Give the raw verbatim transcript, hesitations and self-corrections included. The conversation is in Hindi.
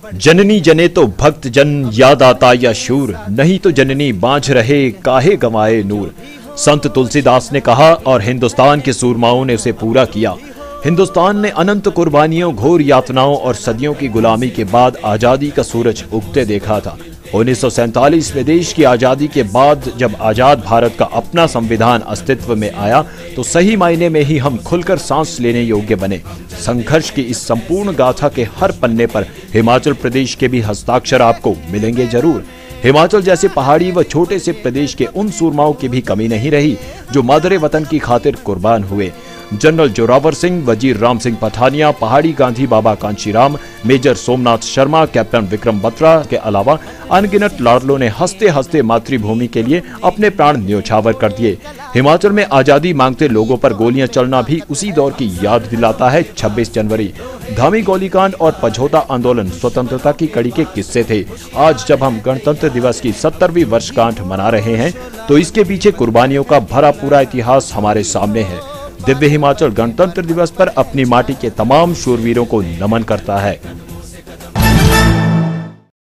जननी जने तो भक्त जन याद आता या शूर, नहीं तो जननी बांझ रहे काहे गंवाए नूर। संत तुलसीदास ने कहा और हिंदुस्तान के सूरमाओं ने उसे पूरा किया। हिंदुस्तान ने अनंत कुर्बानियों, घोर यातनाओं और सदियों की गुलामी के बाद आजादी का सूरज उगते देखा था। उन्नीस सौ सैंतालीस में देश की आजादी के बाद जब आजाद भारत का अपना संविधान अस्तित्व में आया तो सही मायने में ही हम खुलकर सांस लेने योग्य बने। संघर्ष की इस संपूर्ण गाथा के हर पन्ने पर हिमाचल प्रदेश के भी हस्ताक्षर आपको मिलेंगे जरूर। हिमाचल जैसे पहाड़ी व छोटे से प्रदेश के उन सूरमाओं की भी कमी नहीं रही जो मादरे वतन की खातिर कुर्बान हुए। जनरल जोरावर सिंह, वजीर राम सिंह पठानिया, पहाड़ी गांधी बाबा कांशीराम, मेजर सोमनाथ शर्मा, कैप्टन विक्रम बत्रा के अलावा अनगिनत लाडलों ने हंसते हंसते मातृभूमि के लिए अपने प्राण न्योछावर कर दिए। हिमाचल में आजादी मांगते लोगों पर गोलियां चलना भी उसी दौर की याद दिलाता है। छब्बीस जनवरी, धामी गोलीकांड और पझौता आंदोलन स्वतंत्रता की कड़ी के किस्से थे। आज जब हम गणतंत्र दिवस की सत्तरवीं वर्षगांठ मना रहे हैं तो इसके पीछे कुर्बानियों का भरा पूरा इतिहास हमारे सामने है। दिव्य हिमाचल गणतंत्र दिवस पर अपनी माटी के तमाम शूरवीरों को नमन करता है।